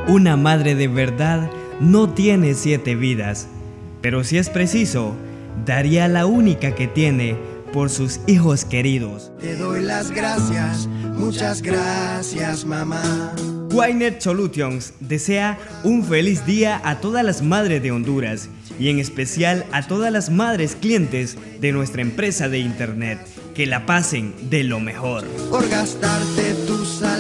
Una madre de verdad no tiene 7 vidas, pero si es preciso, daría la única que tiene por sus hijos queridos. Te doy las gracias, muchas gracias, mamá. Ynet Solutions desea un feliz día a todas las madres de Honduras y en especial a todas las madres clientes de nuestra empresa de internet. Que la pasen de lo mejor. Por gastarte tus